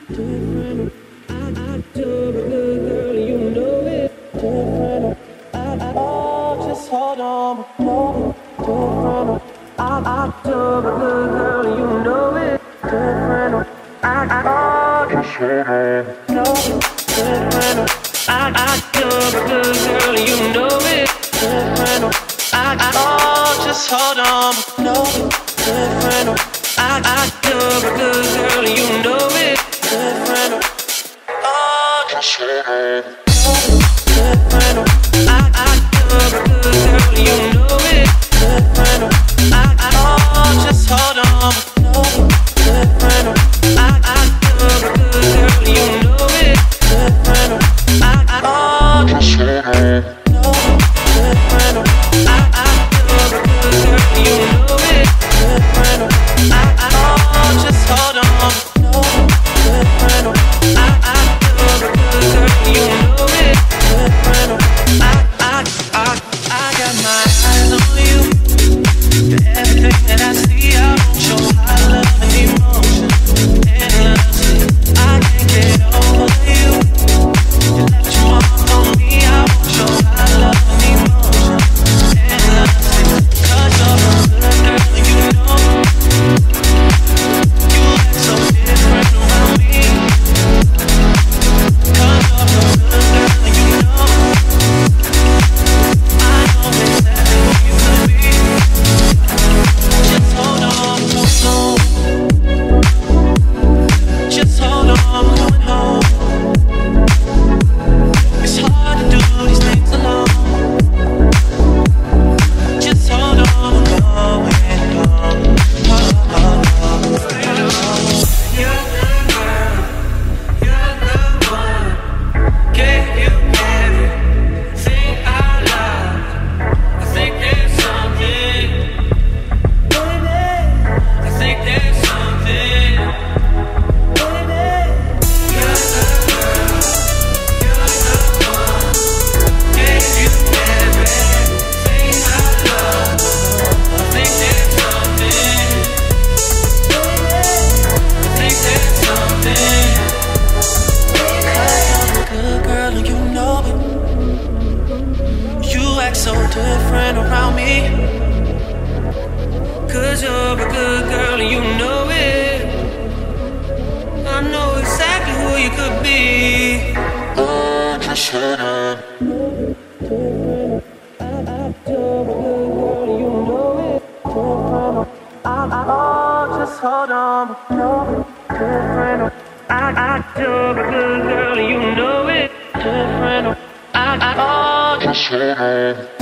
different. I do, but good girl, you know it. Different. Oh, just hold on, no, different. I do, but good girl, you know it. Different. Oh, just hold on, no, different. I do, but good girl, you know it. Different. Oh, just hold on, no, different. I do, but good girl, you know it. Different. Oh, just hold on, different. I do, but good girl, you know it. Different. Oh, just hold on, no, different. I do, but good girl, you know it. Different. Oh, just hold on, no, different. I do, but good girl, you know it. Different. Oh, just hold on, no, different. I do, but good girl, you know it. Different. I got my eyes on you. You're everything that I see. I want your high love and emotion. Endlessly, I can't get over you. You left your mark on me. I want your high love and emotion. Endlessly, 'cause you're a good girl, you know. You act so different around me. 'Cause you're a good girl, you know. I know exactly who you could be. Just hold on, hold on. Just hold on, I'm coming home. It's hard to do these things alone. Just hold on, I'm going home. You're the girl, you're the one. Can you get it? Think out loud. I think there's something. Baby, I think there's something. Baby, you're the girl, you're the one. Can you get it? Think out loud. I think there's something. Baby, I think there's something. 'Cause you're a good girl and you know it. You act so different around me. 'Cause you're a good girl and you know it. I know exactly who you could be. Oh, just hold on. Oh, just hold on, no, different. I do, but good girl, you know it. Different. Oh, just hold on.